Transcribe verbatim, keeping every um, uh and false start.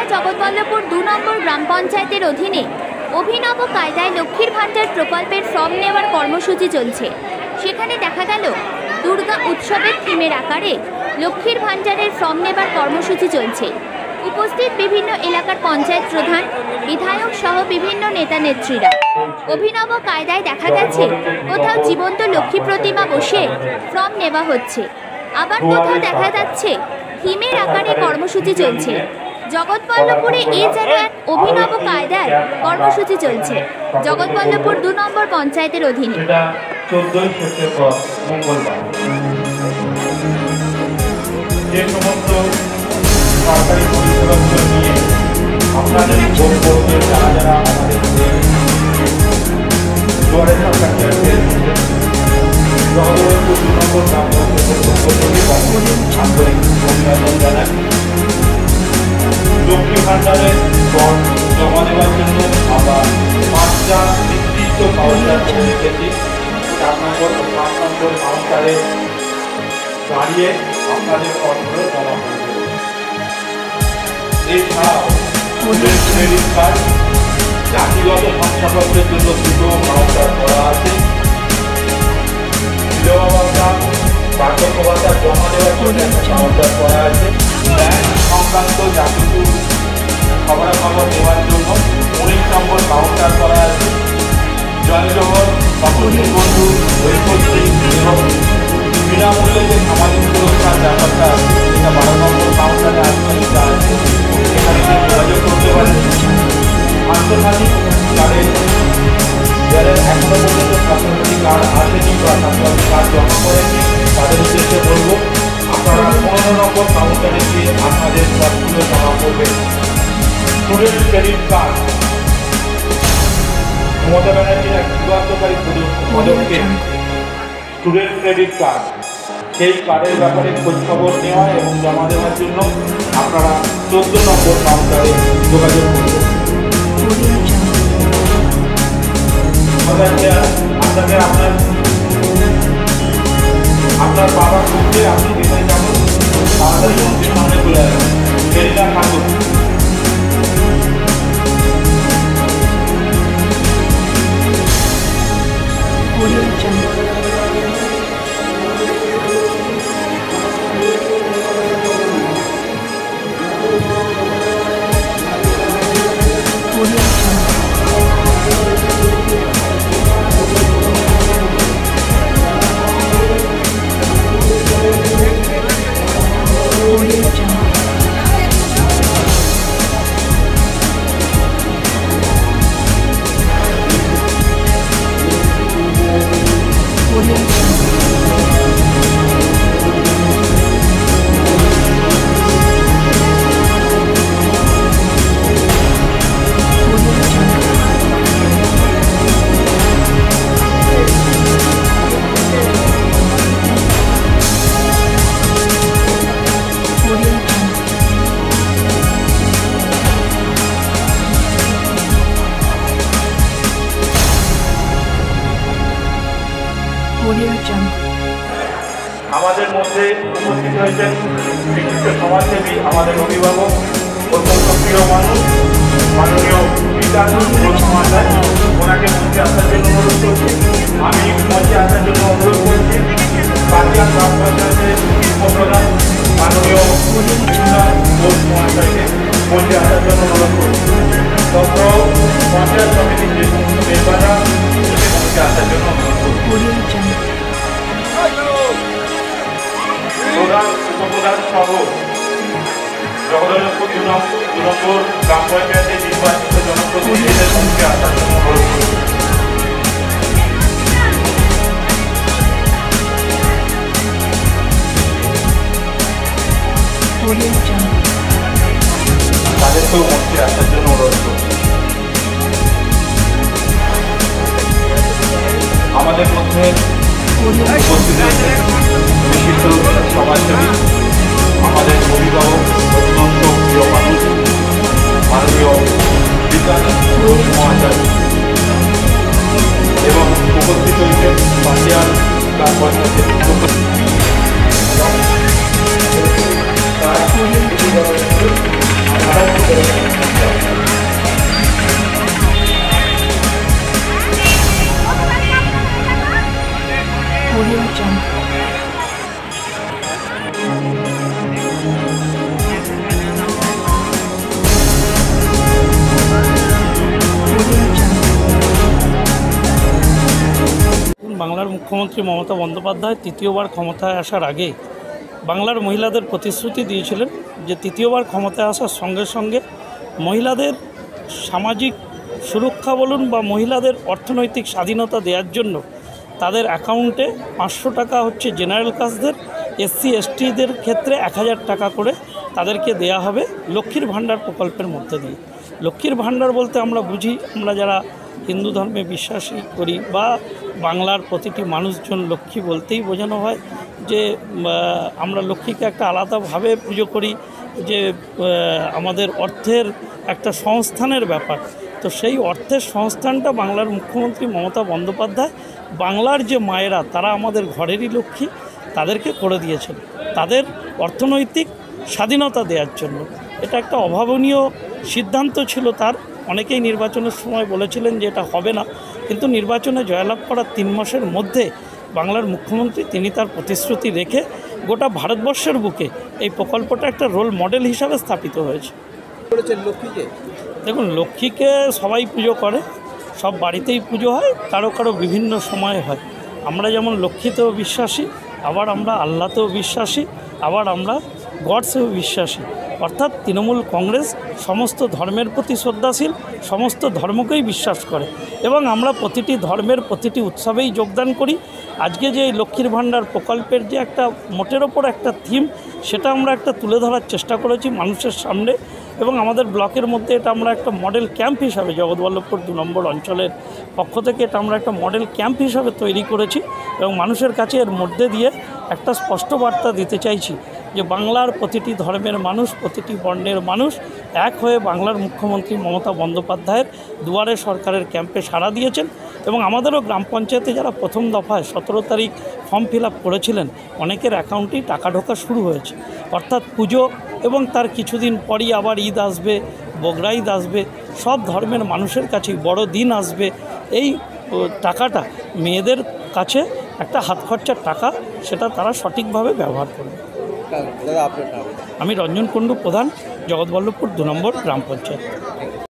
জেলার জগৎবল্লভপুর দু নম্বর গ্রাম পঞ্চায়েতের অধীনে অভিনব কায়দায় লক্ষ্মীর ভাণ্ডার প্রকল্পের ফর্ম নেওয়ার কর্মসূচি চলছে। সেখানে দেখা গেল দুর্গা উৎসবের থিমের আকারে লক্ষ্মীর ভাণ্ডারের ফর্ম নেবার কর্মসূচি চলছে। উপস্থিত বিভিন্ন এলাকার পঞ্চায়েত প্রধান, বিধায়ক সহ বিভিন্ন নেতা নেত্রীরা। অভিনব কায়দায় দেখা গেছে কোথাও জীবন্ত লক্ষ্মী প্রতিমা বসে ফর্ম নেওয়া হচ্ছে, আবার কোথাও দেখা যাচ্ছে থিমের আকারে কর্মসূচি চলছে। জগৎবল্লভপুরে এই যেন এক অভিনব কায়দায় কর্মসূচি চলছে জগৎবল্লভপুর দু নম্বর পঞ্চায়েতের অধীনে। চোদ্দই সেপ্টেম্বর মঙ্গলবার যে সমস্ত সরকারি পরিষেবাগুলো নিয়ে আপনাদের বলবো যে যারা যারা আমাদের দুয়ারে সরকার জগৎবল্লভপুর দু নম্বর গ্রাম পঞ্চায়েতের আন্তরিক অভিনন্দন জানাই। লক্ষ্মী ভাণ্ডারের ফর্ম জমা দেওয়ার জন্য আমরা পাঁচটা নির্দিষ্ট কাউন্টার করে রেখেছি। চার নম্বর ও পাঁচ নম্বর কাউন্টারে দাঁড়িয়ে আপনাদের ফর্মগুলো জমা করব। এছাড়াও ক্রেডিট কার্ড, জাতিগত শংসাপত্রের জন্য দুটো কাউন্টার করা আছে। বিধবা ভাতা, বার্ধক্য ভাতা জমা দেওয়ার জন্য একটা কাউন্টার করা আছে। ব্যাংক সংক্রান্ত যা কিছু খবরাখবর দেওয়ার জন্য উনিশ নম্বর কাউন্টার করা আছে। জনজীবন, সকলের বন্ধু, ঐক্যশ্রী এবং বিনামূল্যে যে সামাজিক সুরক্ষার ব্যাপারটা আছে সেটা বারো নম্বর কাউন্টারে আনুষ্ঠানিকতা আছে, এখানে যোগাযোগ করতে পারেন। স্বাস্থ্যসাথী কার্ডের যারা এখনো পর্যন্ত স্বাস্থ্যসাথী কার্ড আসেনি বা স্বাস্থ্যসাথী কার্ড জমা করেনি তাদের উদ্দেশ্যে বলবো আপনারা পনেরো নম্বর কাউন্টারে গিয়ে আপনাদের ফর্মগুলো জমা করবেন। স্টুডেন্ট ক্রেডিট কার্ড মমতা ব্যানার্জির এক যুগান্তকারী পদক্ষেপ। স্টুডেন্ট ক্রেডিট কার্ড, সেই কার্ডের ব্যাপারে খোঁজখবর নেওয়া এবং জমা দেওয়ার জন্য আপনারা চোদ্দ নম্বর কাউন্টারে যোগাযোগ করবেন। আপনাকে আপনার আপনার বাবার সঙ্গে আপনি যেখানে যাবেন তাড়াতাড়ি মন্দির সামনে চলে আসবেন, দেরি না থাকুন। আমাদের মধ্যে উপস্থিত হয়েছেন বিশিষ্ট সমাজসেবী, আমাদের অভিভাবক, অত্যন্ত প্রিয় মানুষ, মাননীয় বিকাশ ঘোষ মহাশয়। ওনাকে মঞ্চে আসার জন্য অনুরোধ করছি। আমি মঞ্চে আসার জন্য অনুরোধ করছি বাগিয়া গ্রাম পঞ্চায়েতের উপপ্রধান মাননীয় বিকাশ ঘোষ মহাশয়কে মঞ্চে আসার জন্য অনুরোধ করছি। তথ্য পঞ্চায়েত সমিতির যে সমস্ত মেম্বাররা মঞ্চে আসার জন্য অনুরোধ করছি। প্রধান, উপপ্রধান সহ জগৎবল্লভপুর দু নম্বর গ্রাম পঞ্চায়েতের নির্বাচিত জনপ্রতিনিধিদের মঞ্চে আসার জন্য অনুরোধ করছি। তাদেরকেও মঞ্চে আসার জন্য অনুরোধ করছি। আমাদের মধ্যে উপস্থিত রয়েছে বিশিষ্ট সমাজসেবী, আমাদের অভিভাবক, অত্যন্ত প্রিয় মানুষ, মাননীয় বিকাশ ঘোষ মহাশয় এবং উপস্থিত হয়েছে পাটিয়াল গ্রাম পঞ্চায়েতের উপস্থিত বাংলার মুখ্যমন্ত্রী মমতা বন্দ্যোপাধ্যায় তৃতীয়বার ক্ষমতায় আসার আগে বাংলার মহিলাদের প্রতিশ্রুতি দিয়েছিলেন যে তৃতীয়বার ক্ষমতায় আসার সঙ্গে সঙ্গে মহিলাদের সামাজিক সুরক্ষা বলুন বা মহিলাদের অর্থনৈতিক স্বাধীনতা দেওয়ার জন্য তাদের অ্যাকাউন্টে পাঁচশো টাকা হচ্ছে জেনারেল কাস্টদের, এসসি এসটিদের ক্ষেত্রে এক হাজার টাকা করে তাদেরকে দেয়া হবে লক্ষ্মীর ভাণ্ডার প্রকল্পের মধ্যে দিয়ে। লক্ষ্মীর ভাণ্ডার বলতে আমরা বুঝি, আমরা যারা হিন্দু ধর্মে বিশ্বাসী করি বা বাংলার প্রতিটি মানুষজন লক্ষ্মী বলতেই বোঝানো হয় যে আমরা লক্ষ্মীকে একটা আলাদাভাবে পুজো করি, যে আমাদের অর্থের একটা সংস্থানের ব্যাপার। তো সেই অর্থের সংস্থানটা বাংলার মুখ্যমন্ত্রী মমতা বন্দ্যোপাধ্যায় বাংলার যে মায়েরা তারা আমাদের ঘরেরই লক্ষ্মী তাদেরকে করে দিয়েছেন তাদের অর্থনৈতিক স্বাধীনতা দেওয়ার জন্য। এটা একটা অভাবনীয় সিদ্ধান্ত ছিল তার। অনেকেই নির্বাচনের সময় বলেছিলেন যে এটা হবে না, কিন্তু নির্বাচনে জয়লাভ করার তিন মাসের মধ্যে বাংলার মুখ্যমন্ত্রী তিনি তার প্রতিশ্রুতি রেখে গোটা ভারতবর্ষের বুকে এই প্রকল্পটা একটা রোল মডেল হিসাবে স্থাপিত হয়েছে। লক্ষ্মীকে দেখুন, লক্ষ্মীকে সবাই পুজো করে, সব বাড়িতেই পুজো হয়, কারো কারো বিভিন্ন সময়ে হয়। আমরা যেমন লক্ষ্মীতেও বিশ্বাসী, আবার আমরা আল্লাহতেও বিশ্বাসী, আবার আমরা গডসেও বিশ্বাসী। অর্থাৎ তৃণমূল কংগ্রেস সমস্ত ধর্মের প্রতি শ্রদ্ধাশীল, সমস্ত ধর্মকেই বিশ্বাস করে এবং আমরা প্রতিটি ধর্মের প্রতিটি উৎসবেই যোগদান করি। আজকে যে লক্ষ্মীর ভাণ্ডার প্রকল্পের যে একটা মোটের ওপর একটা থিম, সেটা আমরা একটা তুলে ধরার চেষ্টা করেছি মানুষের সামনে এবং আমাদের ব্লকের মধ্যে এটা আমরা একটা মডেল ক্যাম্প হিসাবে জগৎবল্লভপুর দু নম্বর অঞ্চলের পক্ষ থেকে এটা আমরা একটা মডেল ক্যাম্প হিসাবে তৈরি করেছি এবং মানুষের কাছে এর মধ্যে দিয়ে একটা স্পষ্ট বার্তা দিতে চাইছি যে বাংলার প্রতিটি ধর্মের মানুষ, প্রতিটি বর্ণের মানুষ এক হয়ে বাংলার মুখ্যমন্ত্রী মমতা বন্দ্যোপাধ্যায়ের দুয়ারে সরকারের ক্যাম্পে সাড়া দিয়েছেন এবং আমাদেরও গ্রাম পঞ্চায়েতে যারা প্রথম দফায় সতেরো তারিখ ফর্ম ফিল আপ করেছিলেন অনেকের অ্যাকাউন্টেই টাকা ঢোকা শুরু হয়েছে। অর্থাৎ পুজো এবং তার কিছুদিন পরই আবার ঈদ আসবে, বগরা ঈদ আসবে, সব ধর্মের মানুষের কাছেই বড় দিন আসবে। এই টাকাটা মেয়েদের কাছে একটা হাত খরচার টাকা, সেটা তারা সঠিকভাবে ব্যবহার করবে। আমি রঞ্জন কুণ্ডু, প্রধান, জগৎবল্লভপুর দু নম্বর গ্রাম পঞ্চায়েত।